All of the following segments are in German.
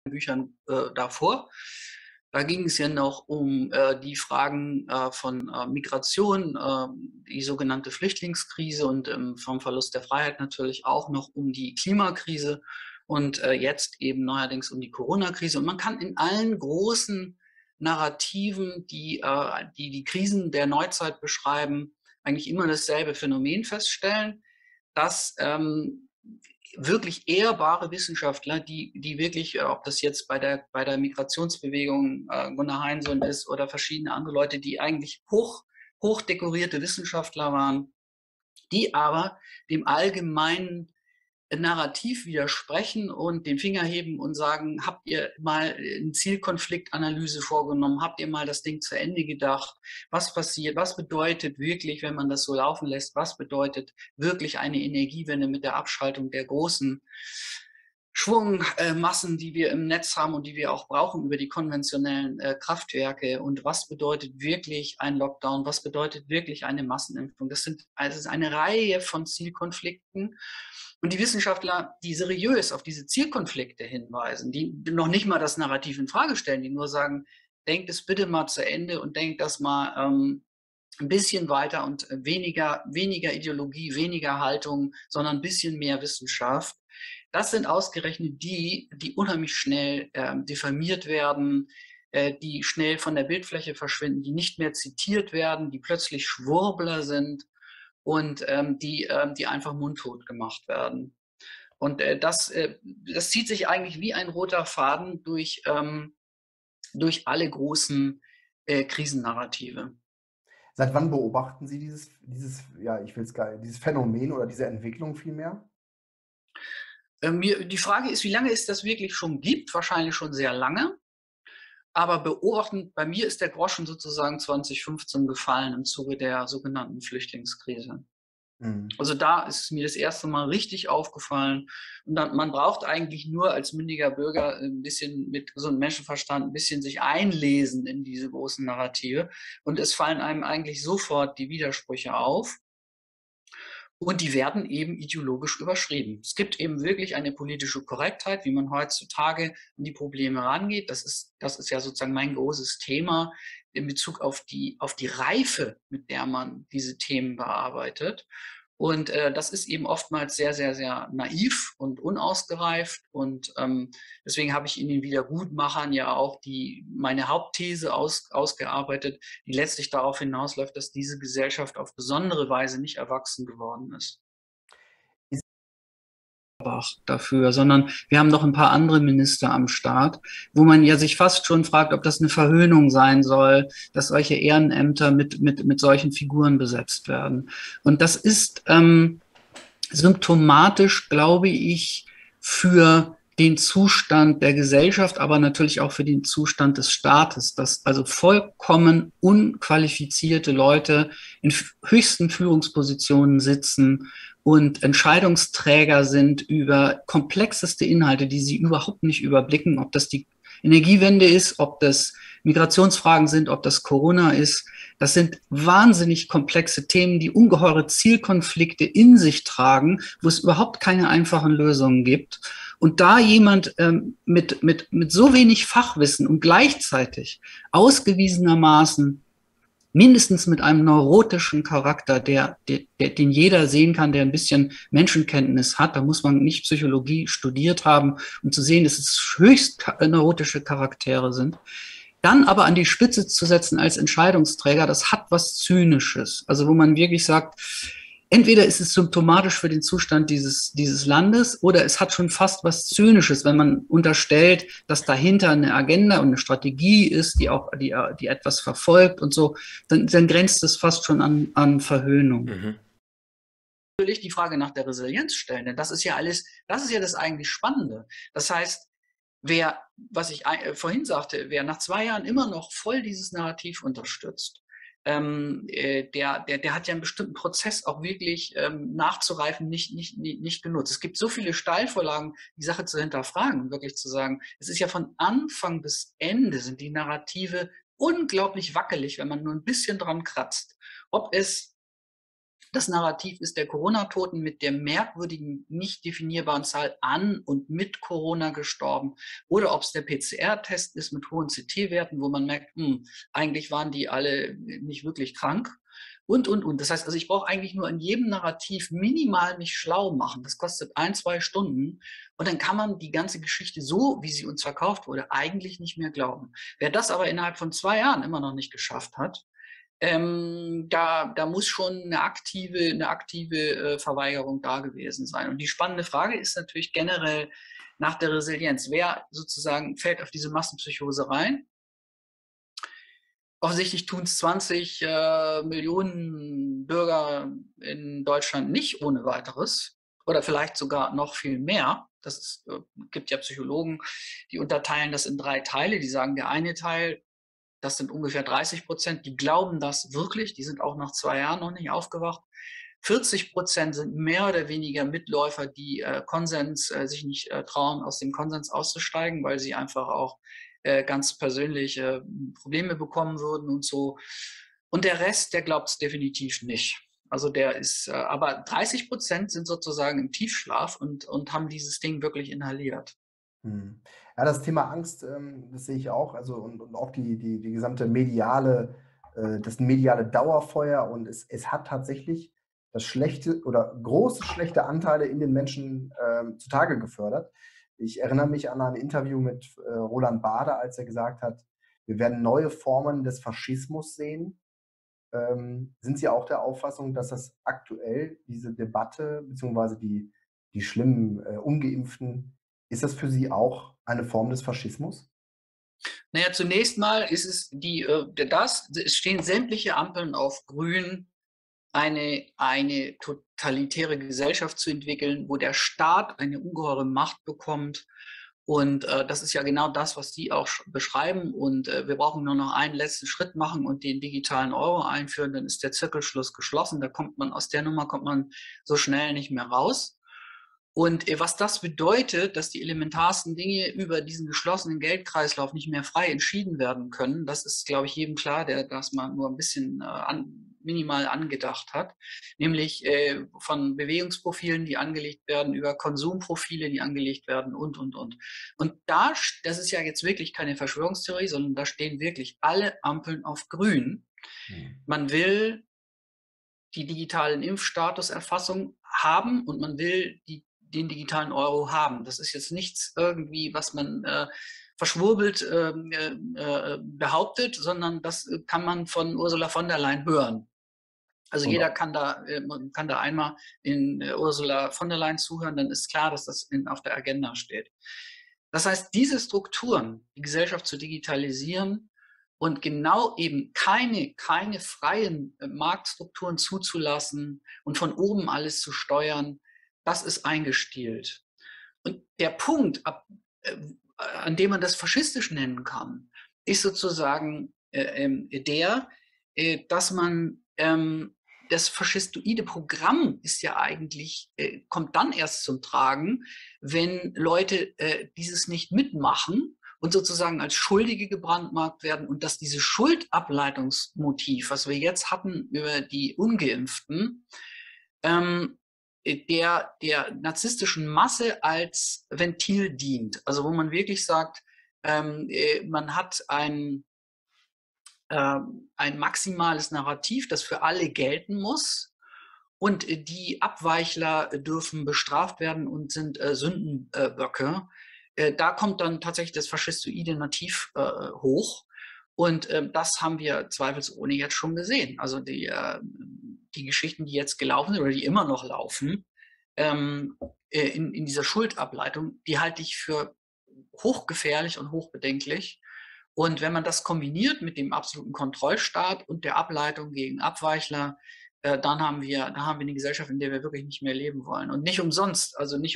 Büchern davor. Da ging es ja noch um die Fragen von Migration, die sogenannte Flüchtlingskrise und vom Verlust der Freiheit natürlich auch noch um die Klimakrise und jetzt eben neuerdings um die Corona-Krise. Und man kann in allen großen Narrativen, die Krisen der Neuzeit beschreiben, eigentlich immer dasselbe Phänomen feststellen, dass wirklich ehrbare Wissenschaftler, die wirklich, ob das jetzt bei der Migrationsbewegung Gunnar Heinsohn ist oder verschiedene andere Leute, die eigentlich hoch dekorierte Wissenschaftler waren, die aber dem allgemeinen Narrativ widersprechen und den Finger heben und sagen, habt ihr mal eine Zielkonfliktanalyse vorgenommen, habt ihr mal das Ding zu Ende gedacht, was passiert, was bedeutet wirklich, wenn man das so laufen lässt, was bedeutet wirklich eine Energiewende mit der Abschaltung der großen Schwungmassen, die wir im Netz haben und die wir auch brauchen über die konventionellen Kraftwerke. Und was bedeutet wirklich ein Lockdown? Was bedeutet wirklich eine Massenimpfung? Das ist eine Reihe von Zielkonflikten. Und die Wissenschaftler, die seriös auf diese Zielkonflikte hinweisen, die noch nicht mal das Narrativ in Frage stellen, die nur sagen, denkt es bitte mal zu Ende und denkt das mal ein bisschen weiter und weniger Ideologie, weniger Haltung, sondern ein bisschen mehr Wissenschaft. Das sind ausgerechnet die unheimlich schnell diffamiert werden, die schnell von der Bildfläche verschwinden, die nicht mehr zitiert werden, die plötzlich Schwurbler sind und die einfach mundtot gemacht werden. Und das zieht sich eigentlich wie ein roter Faden durch alle großen Krisennarrative. Seit wann beobachten Sie ja, ich will es gar dieses Phänomen oder diese Entwicklung vielmehr? Die Frage ist, wie lange es das wirklich schon gibt? Wahrscheinlich schon sehr lange. Aber beobachten, bei mir ist der Groschen sozusagen 2015 gefallen im Zuge der sogenannten Flüchtlingskrise. Mhm. Also da ist mir das erste Mal richtig aufgefallen. Und dann, man braucht eigentlich nur als mündiger Bürger ein bisschen mit gesundem Menschenverstand ein bisschen sich einlesen in diese großen Narrative. Und es fallen einem eigentlich sofort die Widersprüche auf. Und die werden eben ideologisch überschrieben. Es gibt eben wirklich eine politische Korrektheit, wie man heutzutage an die Probleme rangeht. Das ist ja sozusagen mein großes Thema in Bezug auf die Reife, mit der man diese Themen bearbeitet. Und das ist eben oftmals sehr naiv und unausgereift. Und deswegen habe ich in den Wiedergutmachern ja auch meine Hauptthese ausgearbeitet, die letztlich darauf hinausläuft, dass diese Gesellschaft auf besondere Weise nicht erwachsen geworden ist dafür, sondern wir haben noch ein paar andere Minister am Start, wo man ja sich fast schon fragt, ob das eine Verhöhnung sein soll, dass solche Ehrenämter mit solchen Figuren besetzt werden. Und das ist symptomatisch, glaube ich, für den Zustand der Gesellschaft, aber natürlich auch für den Zustand des Staates, dass also vollkommen unqualifizierte Leute in höchsten Führungspositionen sitzen und Entscheidungsträger sind über komplexeste Inhalte, die sie überhaupt nicht überblicken, ob das die Energiewende ist, ob das Migrationsfragen sind, ob das Corona ist. Das sind wahnsinnig komplexe Themen, die ungeheure Zielkonflikte in sich tragen, wo es überhaupt keine einfachen Lösungen gibt. Und da jemand mit so wenig Fachwissen und gleichzeitig ausgewiesenermaßen mindestens mit einem neurotischen Charakter, den jeder sehen kann, der ein bisschen Menschenkenntnis hat. Da muss man nicht Psychologie studiert haben, um zu sehen, dass es höchst neurotische Charaktere sind. Dann aber an die Spitze zu setzen als Entscheidungsträger, das hat was Zynisches. Also wo man wirklich sagt, entweder ist es symptomatisch für den Zustand dieses Landes oder es hat schon fast was Zynisches, wenn man unterstellt, dass dahinter eine Agenda und eine Strategie ist, die etwas verfolgt und so, dann grenzt es fast schon an Verhöhnung. Mhm. Natürlich die Frage nach der Resilienz stellen, denn das ist ja das eigentlich Spannende. Das heißt, was ich vorhin sagte, wer nach 2 Jahren immer noch voll dieses Narrativ unterstützt, der hat ja einen bestimmten Prozess auch wirklich nachzureifen nicht genutzt. Es gibt so viele Steilvorlagen, die Sache zu hinterfragen und wirklich zu sagen, es ist ja von Anfang bis Ende sind die Narrative unglaublich wackelig, wenn man nur ein bisschen dran kratzt. Ob es Das Narrativ ist der Corona-Toten mit der merkwürdigen, nicht definierbaren Zahl an und mit Corona gestorben. Oder ob es der PCR-Test ist mit hohen CT-Werten, wo man merkt, eigentlich waren die alle nicht wirklich krank. Und. Das heißt, also ich brauche eigentlich nur in jedem Narrativ minimal mich schlau machen. Das kostet 1, 2 Stunden. Und dann kann man die ganze Geschichte so, wie sie uns verkauft wurde, eigentlich nicht mehr glauben. Wer das aber innerhalb von 2 Jahren immer noch nicht geschafft hat, da muss schon eine aktive Verweigerung da gewesen sein. Und die spannende Frage ist natürlich generell nach der Resilienz. Wer sozusagen fällt auf diese Massenpsychose rein? Offensichtlich tun es 20 Millionen Bürger in Deutschland nicht ohne weiteres oder vielleicht sogar noch viel mehr. Gibt ja Psychologen, die unterteilen das in 3 Teile. Die sagen, der eine Teil, das sind ungefähr 30%, die glauben das wirklich, die sind auch nach 2 Jahren noch nicht aufgewacht. 40% sind mehr oder weniger Mitläufer, die sich nicht trauen, aus dem Konsens auszusteigen, weil sie einfach auch ganz persönliche Probleme bekommen würden und so. Und der Rest, der glaubt es definitiv nicht. Also aber 30% sind sozusagen im Tiefschlaf und haben dieses Ding wirklich inhaliert. Ja, das Thema Angst, das sehe ich auch, also und auch die gesamte das mediale Dauerfeuer, und es hat tatsächlich das schlechte oder große schlechte Anteile in den Menschen zutage gefördert. Ich erinnere mich an ein Interview mit Roland Bader, als er gesagt hat, wir werden neue Formen des Faschismus sehen. Sind Sie auch der Auffassung, dass das aktuell diese Debatte beziehungsweise die schlimmen Ungeimpften, ist das für Sie auch eine Form des Faschismus? Naja, zunächst mal ist es stehen sämtliche Ampeln auf grün, eine totalitäre Gesellschaft zu entwickeln, wo der Staat eine ungeheure Macht bekommt. Und das ist ja genau das, was Sie auch beschreiben. Und wir brauchen nur noch einen letzten Schritt machen und den digitalen Euro einführen, dann ist der Zirkelschluss geschlossen. Aus der Nummer kommt man so schnell nicht mehr raus. Und was das bedeutet, dass die elementarsten Dinge über diesen geschlossenen Geldkreislauf nicht mehr frei entschieden werden können, das ist, glaube ich, jedem klar, der das mal nur ein bisschen minimal angedacht hat. Nämlich von Bewegungsprofilen, die angelegt werden, über Konsumprofile, die angelegt werden und. Und das ist ja jetzt wirklich keine Verschwörungstheorie, sondern da stehen wirklich alle Ampeln auf grün. Man will die digitalen Impfstatuserfassung haben und man will den digitalen Euro haben. Das ist jetzt nichts irgendwie, was man verschwurbelt behauptet, sondern das kann man von Ursula von der Leyen hören. Also jeder kann da einmal in Ursula von der Leyen zuhören, dann ist klar, dass das auf der Agenda steht. Das heißt, diese Strukturen, die Gesellschaft zu digitalisieren und genau eben keine freien Marktstrukturen zuzulassen und von oben alles zu steuern, das ist eingestielt. Und der Punkt, an dem man das faschistisch nennen kann, ist sozusagen dass man das faschistoide Programm ist ja eigentlich, kommt dann erst zum Tragen, wenn Leute dieses nicht mitmachen und sozusagen als Schuldige gebrandmarkt werden und dass dieses Schuldableitungsmotiv, was wir jetzt hatten über die Ungeimpften, der narzisstischen Masse als Ventil dient. Also wo man wirklich sagt, man hat ein maximales Narrativ, das für alle gelten muss. Und die Abweichler dürfen bestraft werden und sind Sündenböcke. Da kommt dann tatsächlich das faschistoide Nativ hoch. Und das haben wir zweifelsohne jetzt schon gesehen. Also die Geschichten, die jetzt gelaufen sind oder die immer noch laufen, in dieser Schuldableitung, die halte ich für hochgefährlich und hochbedenklich. Und wenn man das kombiniert mit dem absoluten Kontrollstaat und der Ableitung gegen Abweichler, dann haben wir eine Gesellschaft, in der wir wirklich nicht mehr leben wollen. Und nicht umsonst,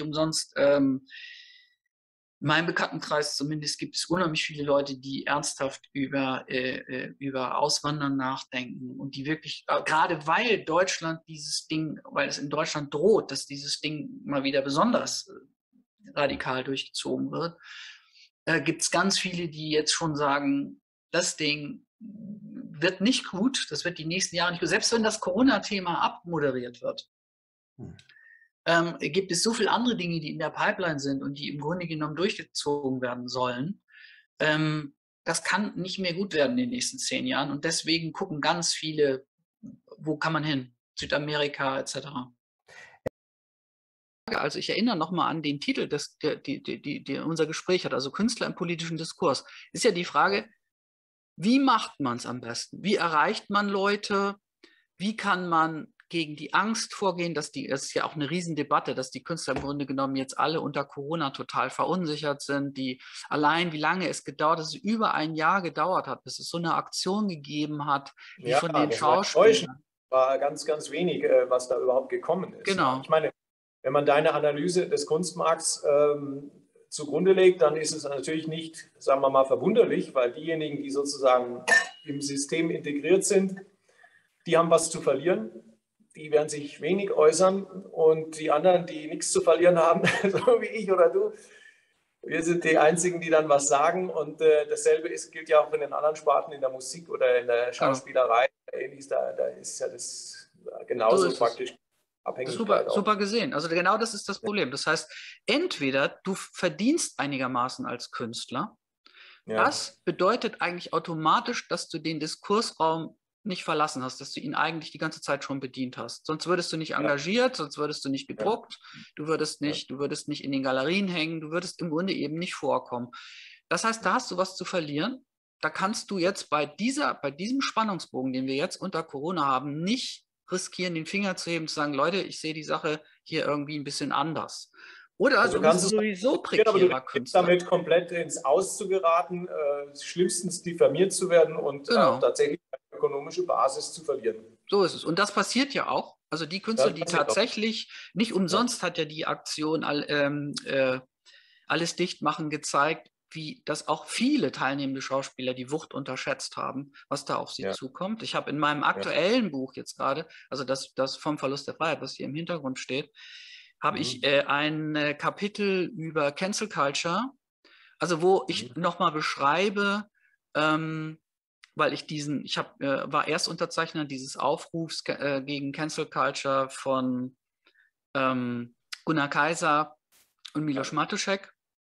in meinem Bekanntenkreis zumindest gibt es unheimlich viele Leute, die ernsthaft über Auswandern nachdenken und die wirklich, gerade weil weil es in Deutschland droht, dass dieses Ding mal wieder besonders radikal durchgezogen wird, gibt es ganz viele, die jetzt schon sagen, das Ding wird nicht gut, das wird die nächsten Jahre nicht gut. Selbst wenn das Corona-Thema abmoderiert wird, gibt es so viele andere Dinge, die in der Pipeline sind und die im Grunde genommen durchgezogen werden sollen. Das kann nicht mehr gut werden in den nächsten 10 Jahren. Und deswegen gucken ganz viele, wo kann man hin? Südamerika etc. Also ich erinnere nochmal an den Titel, die unser Gespräch hat, also Künstler im politischen Diskurs. Ist ja die Frage, wie macht man es am besten? Wie erreicht man Leute? Wie kann man gegen die Angst vorgehen, das ist ja auch eine Riesendebatte, dass die Künstler im Grunde genommen jetzt alle unter Corona total verunsichert sind, die allein, wie lange es gedauert, dass es über ein Jahr gedauert hat, bis es so eine Aktion gegeben hat, wie ja, von den das Schauspielern. War ganz, ganz wenig, was da überhaupt gekommen ist. Genau. Ich meine, wenn man deine Analyse des Kunstmarkts zugrunde legt, dann ist es natürlich nicht, sagen wir mal, verwunderlich, weil diejenigen, die sozusagen im System integriert sind, die haben was zu verlieren. Die werden sich wenig äußern und die anderen, die nichts zu verlieren haben, so wie ich oder du, wir sind die Einzigen, die dann was sagen. Und dasselbe gilt ja auch in den anderen Sparten, in der Musik oder in der Schauspielerei. Ähnliches, da ist ja das genauso so praktisch abhängig. Super gesehen. Also genau das ist das Problem. Das heißt, entweder du verdienst einigermaßen als Künstler. Ja. Das bedeutet eigentlich automatisch, dass du den Diskursraum nicht verlassen hast, dass du ihn eigentlich die ganze Zeit schon bedient hast. Sonst würdest du nicht engagiert, sonst würdest du nicht gedruckt, du würdest nicht in den Galerien hängen, du würdest im Grunde eben nicht vorkommen. Das heißt, da hast du was zu verlieren. Da kannst du jetzt bei diesem Spannungsbogen, den wir jetzt unter Corona haben, nicht riskieren, den Finger zu heben, zu sagen, Leute, ich sehe die Sache hier irgendwie ein bisschen anders. Oder also du bist sowieso prekärer Künstler. Damit komplett ins Aus zu geraten, schlimmstens diffamiert zu werden und auch tatsächlich eine ökonomische Basis zu verlieren. So ist es. Und das passiert ja auch. Also die Künstler, die tatsächlich, nicht umsonst hat ja die Aktion Alles dicht machen gezeigt, wie das auch viele teilnehmende Schauspieler die Wucht unterschätzt haben, was da auf sie zukommt. Ich habe in meinem aktuellen Buch jetzt gerade, also das vom Verlust der Freiheit, was hier im Hintergrund steht, habe ich ein Kapitel über Cancel Culture, also wo ich nochmal beschreibe, weil ich war Erstunterzeichner dieses Aufrufs gegen Cancel Culture von Gunnar Kaiser und Miloš Matušek.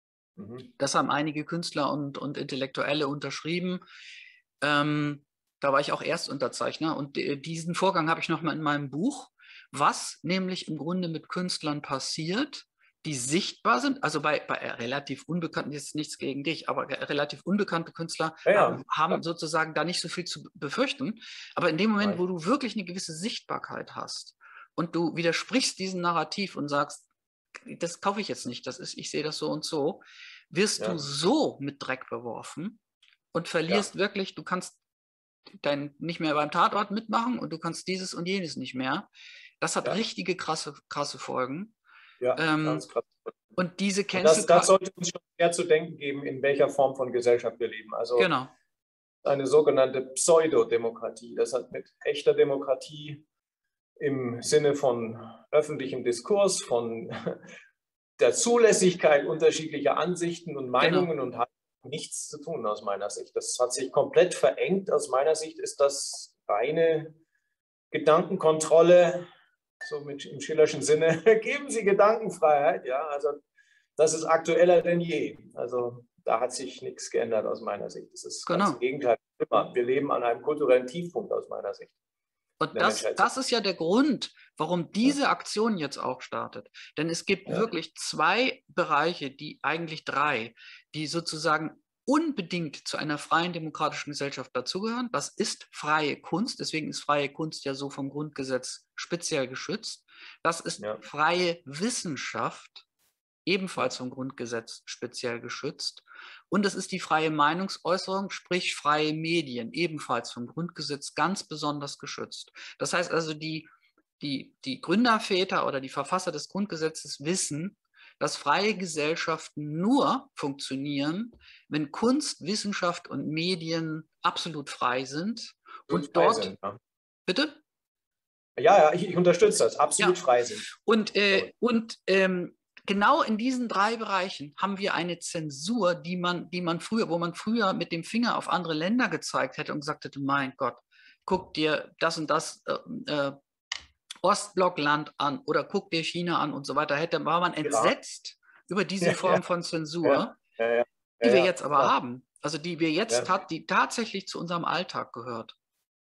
Das haben einige Künstler und Intellektuelle unterschrieben. Da war ich auch Erstunterzeichner und diesen Vorgang habe ich nochmal in meinem Buch, was nämlich im Grunde mit Künstlern passiert, die sichtbar sind, also bei relativ unbekannten, jetzt nichts gegen dich, aber relativ unbekannte Künstler haben sozusagen da nicht so viel zu befürchten. Aber in dem Moment, wo du wirklich eine gewisse Sichtbarkeit hast und du widersprichst diesem Narrativ und sagst, das kaufe ich jetzt nicht, ich sehe das so und so, wirst du so mit Dreck beworfen und verlierst wirklich, du kannst nicht mehr beim Tatort mitmachen und du kannst dieses und jenes nicht mehr. Das hat richtige krasse Folgen. Ja, ganz krass. Und diese Cancel das sollte uns schon mehr zu denken geben, in welcher Form von Gesellschaft wir leben. Also eine sogenannte Pseudodemokratie. Das hat mit echter Demokratie im Sinne von öffentlichem Diskurs, von der Zulässigkeit unterschiedlicher Ansichten und Meinungen und hat nichts zu tun aus meiner Sicht. Das hat sich komplett verengt. Aus meiner Sicht ist das reine Gedankenkontrolle, so im Schillerschen Sinne, geben Sie Gedankenfreiheit. Ja, also das ist aktueller denn je. Also da hat sich nichts geändert aus meiner Sicht. Das ist ganz im Gegenteil. Wir leben an einem kulturellen Tiefpunkt aus meiner Sicht. Und das ist ja der Grund, warum diese Aktion jetzt auch startet. Denn es gibt wirklich 2 Bereiche, eigentlich 3, die sozusagen unbedingt zu einer freien demokratischen Gesellschaft dazugehören. Das ist freie Kunst, deswegen ist freie Kunst ja so vom Grundgesetz speziell geschützt. Das ist freie Wissenschaft, ebenfalls vom Grundgesetz speziell geschützt. Und das ist die freie Meinungsäußerung, sprich freie Medien, ebenfalls vom Grundgesetz ganz besonders geschützt. Das heißt also, die Gründerväter oder die Verfasser des Grundgesetzes wissen, dass freie Gesellschaften nur funktionieren, wenn Kunst, Wissenschaft und Medien absolut frei sind. Und dort. Sind, Bitte? Ja, ich unterstütze das, absolut frei sind. Und genau in diesen 3 Bereichen haben wir eine Zensur, wo man früher mit dem Finger auf andere Länder gezeigt hätte und gesagt hätte, mein Gott, guck dir das und das Ostblockland an oder guck dir China an und so weiter. War man entsetzt über diese Form von Zensur, die wir jetzt aber haben. Also die wir jetzt die tatsächlich zu unserem Alltag gehört.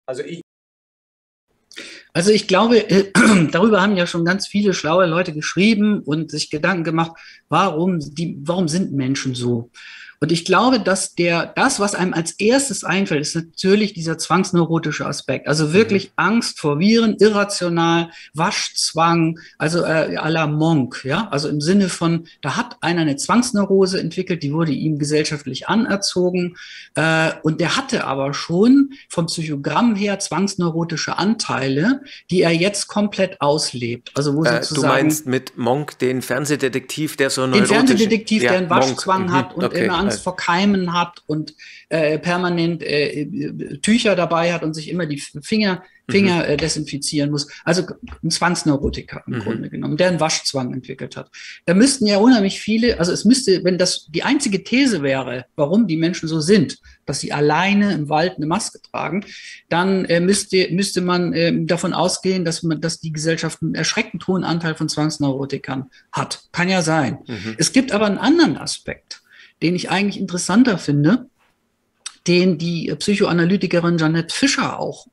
Also ich glaube, darüber haben ja schon ganz viele schlaue Leute geschrieben und sich Gedanken gemacht, warum sind Menschen so? Und ich glaube, dass das, was einem als erstes einfällt, ist natürlich dieser zwangsneurotische Aspekt. Also wirklich Angst vor Viren, irrational, Waschzwang, also à la Monk, ja. Also im Sinne von, da hat einer eine Zwangsneurose entwickelt, die wurde ihm gesellschaftlich anerzogen. Und der hatte aber schon vom Psychogramm her zwangsneurotische Anteile, die er jetzt komplett auslebt. Also wo sozusagen, du meinst mit Monk den Fernsehdetektiv, der so neurotisch... Den Fernsehdetektiv, der einen Waschzwang hat und immer Angst vor Keimen hat und permanent Tücher dabei hat und sich immer die Finger desinfizieren muss. Also ein Zwangsneurotiker im Grunde genommen, der einen Waschzwang entwickelt hat. Da müssten ja unheimlich viele, also es müsste, wenn das die einzige These wäre, warum die Menschen so sind, dass sie alleine im Wald eine Maske tragen, dann müsste man davon ausgehen, dass die Gesellschaft einen erschreckend hohen Anteil von Zwangsneurotikern hat. Kann ja sein. Es gibt aber einen anderen Aspekt, den ich eigentlich interessanter finde, den die Psychoanalytikerin Jeanette Fischer auch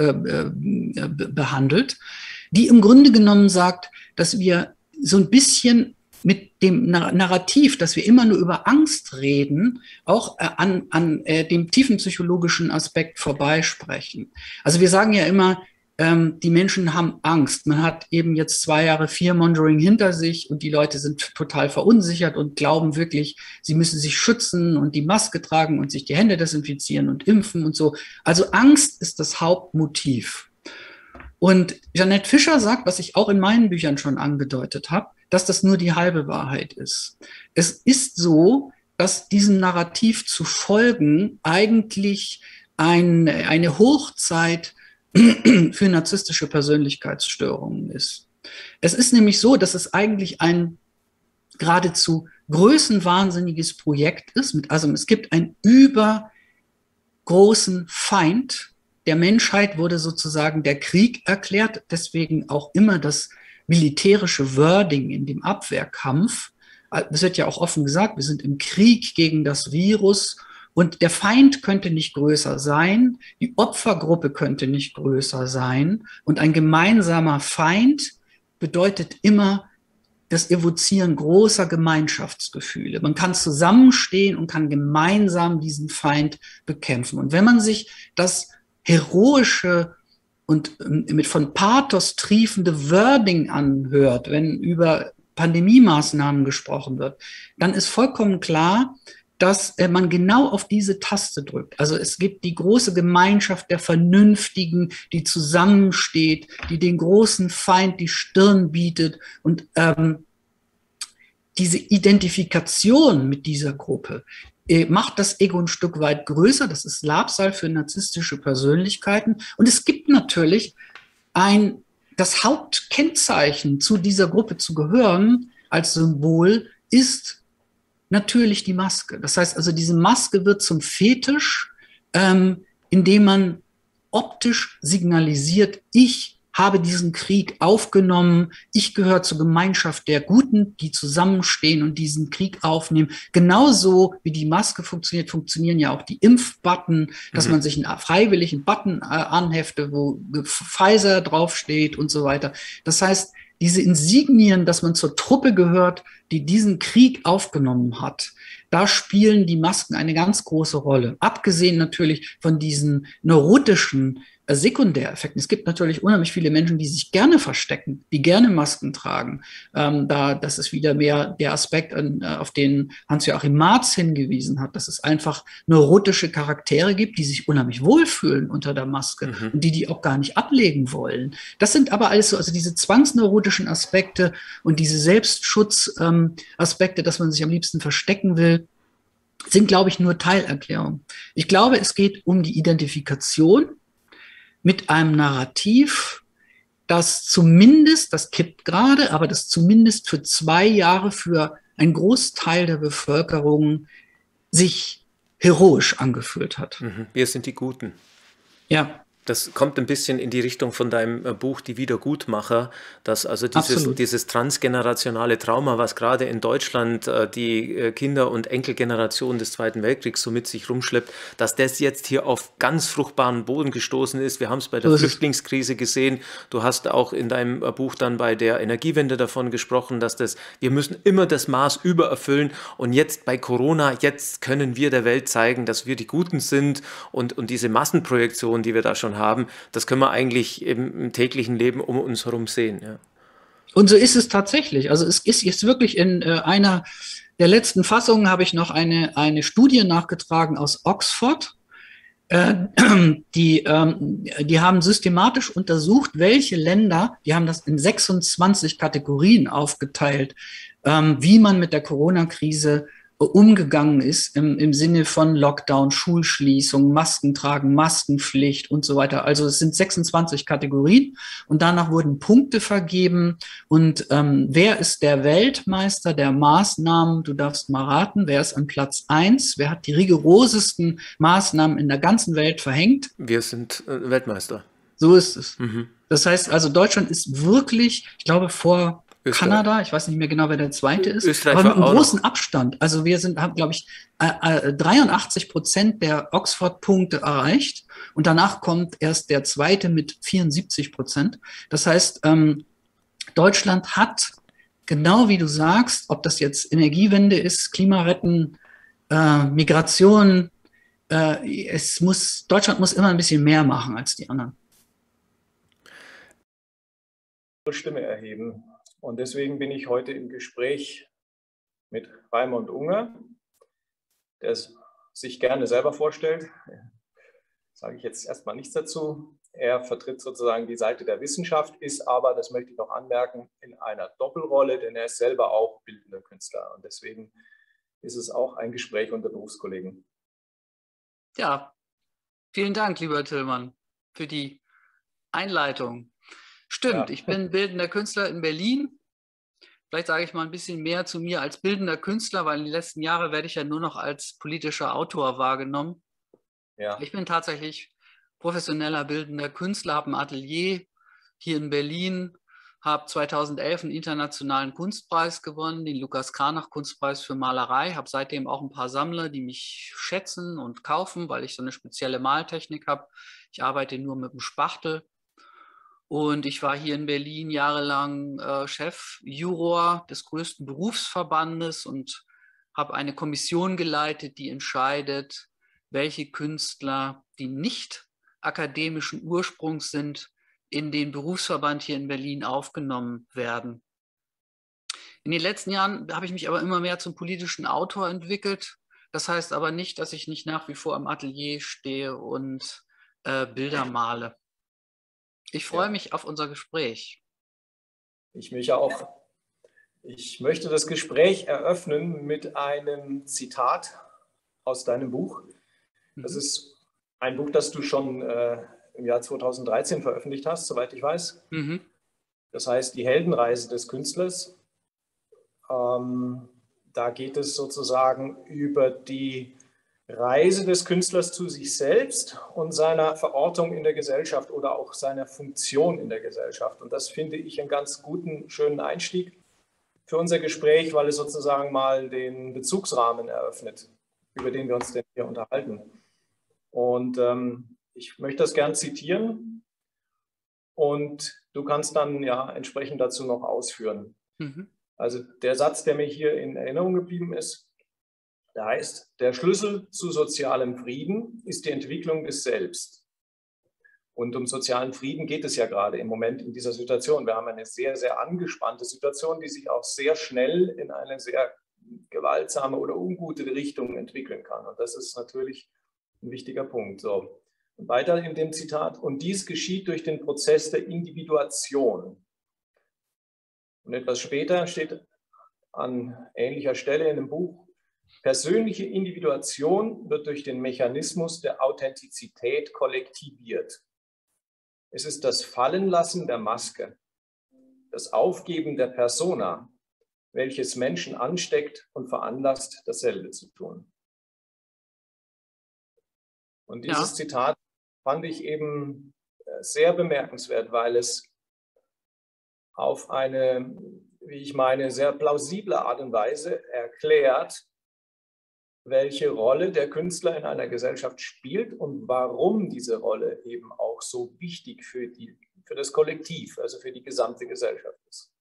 behandelt, die im Grunde genommen sagt, dass wir so ein bisschen mit dem Narrativ, dass wir immer nur über Angst reden, auch an dem tiefen psychologischen Aspekt vorbeisprechen. Also wir sagen ja immer, die Menschen haben Angst. Man hat eben jetzt 2 Jahre Fearmongering hinter sich und die Leute sind total verunsichert und glauben wirklich, sie müssen sich schützen und die Maske tragen und sich die Hände desinfizieren und impfen und so. Also Angst ist das Hauptmotiv. Und Jeanette Fischer sagt, was ich auch in meinen Büchern schon angedeutet habe, dass das nur die halbe Wahrheit ist. Es ist so, dass diesem Narrativ zu folgen eigentlich eine Hochzeit für narzisstische Persönlichkeitsstörungen ist. Es ist nämlich so, dass es eigentlich ein geradezu größenwahnsinniges Projekt ist. Also es gibt einen übergroßen Feind der Menschheit, wurde sozusagen der Krieg erklärt, deswegen auch immer das militärische Wording in dem Abwehrkampf. Es wird ja auch offen gesagt, wir sind im Krieg gegen das Virus. Und der Feind könnte nicht größer sein, die Opfergruppe könnte nicht größer sein. Und ein gemeinsamer Feind bedeutet immer das Evozieren großer Gemeinschaftsgefühle. Man kann zusammenstehen und kann gemeinsam diesen Feind bekämpfen. Und wenn man sich das heroische und mit von Pathos triefende Wording anhört, wenn über Pandemiemaßnahmen gesprochen wird, dann ist vollkommen klar, dass man genau auf diese Taste drückt. Also es gibt die große Gemeinschaft der Vernünftigen, die zusammensteht, die den großen Feind die Stirn bietet. Und diese Identifikation mit dieser Gruppe macht das Ego ein Stück weit größer. Das ist Labsal für narzisstische Persönlichkeiten. Und es gibt natürlich das Hauptkennzeichen, zu dieser Gruppe zu gehören, als Symbol, ist natürlich die Maske. Das heißt also, diese Maske wird zum Fetisch, indem man optisch signalisiert, ich habe diesen Krieg aufgenommen, ich gehöre zur Gemeinschaft der Guten, die zusammenstehen und diesen Krieg aufnehmen. Genauso wie die Maske funktioniert, funktionieren ja auch die Impfbutton, dass man sich einen freiwilligen Button anheftet, wo Pfizer draufsteht und so weiter. Das heißt, diese Insignien, dass man zur Truppe gehört, die diesen Krieg aufgenommen hat, da spielen die Masken eine ganz große Rolle. Abgesehen natürlich von diesen neurotischen Sekundäreffekten. Es gibt natürlich unheimlich viele Menschen, die sich gerne verstecken, die gerne Masken tragen. Das ist wieder mehr der Aspekt, auf den Hans-Joachim Marz hingewiesen hat, dass es einfach neurotische Charaktere gibt, die sich unheimlich wohlfühlen unter der Maske und die auch gar nicht ablegen wollen. Das sind aber alles so, also diese zwangsneurotischen Aspekte und diese Selbstschutzaspekte, dass man sich am liebsten verstecken will, sind, glaube ich, nur Teilerklärungen. Ich glaube, es geht um die Identifikation mit einem Narrativ, dass zumindest, das kippt gerade, aber dass zumindest für 2 Jahre für einen Großteil der Bevölkerung sich heroisch angefühlt hat. Wir sind die Guten. Ja. Das kommt ein bisschen in die Richtung von deinem Buch Die Wiedergutmacher, dass also dieses transgenerationale Trauma, was gerade in Deutschland die Kinder- und Enkelgeneration des Zweiten Weltkriegs so mit sich rumschleppt, dass das jetzt hier auf ganz fruchtbaren Boden gestoßen ist. Wir haben es bei der Flüchtlingskrise gesehen. Du hast auch in deinem Buch dann bei der Energiewende davon gesprochen, dass wir müssen immer das Maß übererfüllen, und jetzt bei Corona, jetzt können wir der Welt zeigen, dass wir die Guten sind, und diese Massenprojektion, die wir da schon haben, das können wir eigentlich im täglichen Leben um uns herum sehen. Ja. Und so ist es tatsächlich. Also es ist jetzt wirklich in einer der letzten Fassungen habe ich noch eine Studie nachgetragen aus Oxford. Die haben systematisch untersucht, welche Länder, die haben das in 26 Kategorien aufgeteilt, wie man mit der Corona-Krise umgegangen ist im Sinne von Lockdown, Schulschließung, Maskentragen, Maskenpflicht und so weiter. Also es sind 26 Kategorien und danach wurden Punkte vergeben. Und wer ist der Weltmeister der Maßnahmen? Du darfst mal raten, wer ist an Platz 1? Wer hat die rigorosesten Maßnahmen in der ganzen Welt verhängt? Wir sind Weltmeister. So ist es. Das heißt also, Deutschland ist wirklich, ich glaube, vor Österreich. Kanada, ich weiß nicht mehr genau, wer der zweite ist, Österreich aber mit einem großen noch. Abstand. Also wir haben, glaube ich, 83% der Oxford-Punkte erreicht und danach kommt erst der zweite mit 74%. Das heißt, Deutschland hat, genau wie du sagst, ob das jetzt Energiewende ist, Klimaretten, Migration, Deutschland muss immer ein bisschen mehr machen als die anderen. Stimme erheben. Und deswegen bin ich heute im Gespräch mit Raimund Unger, der sich gerne selber vorstellt. Sage ich jetzt erstmal nichts dazu. Er vertritt sozusagen die Seite der Wissenschaft, ist aber, das möchte ich noch anmerken, in einer Doppelrolle, denn er ist selber auch bildender Künstler. Und deswegen ist es auch ein Gespräch unter Berufskollegen. Ja, vielen Dank, lieber Tillmann, für die Einleitung. Stimmt, ja. Ich bin bildender Künstler in Berlin. Vielleicht sage ich mal ein bisschen mehr zu mir als bildender Künstler, weil in den letzten Jahren werde ich ja nur noch als politischer Autor wahrgenommen. Ja. Ich bin tatsächlich professioneller bildender Künstler, habe ein Atelier hier in Berlin, habe 2011 einen internationalen Kunstpreis gewonnen, den Lukas Kranach Kunstpreis für Malerei, habe seitdem auch ein paar Sammler, die mich schätzen und kaufen, weil ich so eine spezielle Maltechnik habe. Ich arbeite nur mit dem Spachtel. Und ich war hier in Berlin jahrelang Chefjuror des größten Berufsverbandes und habe eine Kommission geleitet, die entscheidet, welche Künstler, die nicht akademischen Ursprungs sind, in den Berufsverband hier in Berlin aufgenommen werden. In den letzten Jahren habe ich mich aber immer mehr zum politischen Autor entwickelt. Das heißt aber nicht, dass ich nicht nach wie vor am Atelier stehe und Bilder male. Ich freue mich auf unser Gespräch. Ich mich auch. Ich möchte das Gespräch eröffnen mit einem Zitat aus deinem Buch. Das ist ein Buch, das du schon im Jahr 2013 veröffentlicht hast, soweit ich weiß. Das heißt Die Heldenreise des Künstlers. Da geht es sozusagen über die Reise des Künstlers zu sich selbst und seiner Verortung in der Gesellschaft oder auch seiner Funktion in der Gesellschaft. Und das finde ich einen ganz guten, schönen Einstieg für unser Gespräch, weil es sozusagen mal den Bezugsrahmen eröffnet, über den wir uns denn hier unterhalten. Und ich möchte das gern zitieren und du kannst dann ja entsprechend dazu noch ausführen. Also der Satz, der mir hier in Erinnerung geblieben ist, der heißt, der Schlüssel zu sozialem Frieden ist die Entwicklung des Selbst. Und um sozialen Frieden geht es ja gerade im Moment in dieser Situation. Wir haben eine sehr, sehr angespannte Situation, die sich auch sehr schnell in eine sehr gewaltsame oder ungute Richtung entwickeln kann. Und das ist natürlich ein wichtiger Punkt. So. Und weiter in dem Zitat, und dies geschieht durch den Prozess der Individuation. Und etwas später steht an ähnlicher Stelle in dem Buch, persönliche Individuation wird durch den Mechanismus der Authentizität kollektiviert. Es ist das Fallenlassen der Maske, das Aufgeben der Persona, welches Menschen ansteckt und veranlasst, dasselbe zu tun. Und dieses Zitat fand ich eben sehr bemerkenswert, weil es auf eine, wie ich meine, sehr plausible Art und Weise erklärt, welche Rolle der Künstler in einer Gesellschaft spielt und warum diese Rolle eben auch so wichtig für das Kollektiv, also für die gesamte Gesellschaft ist.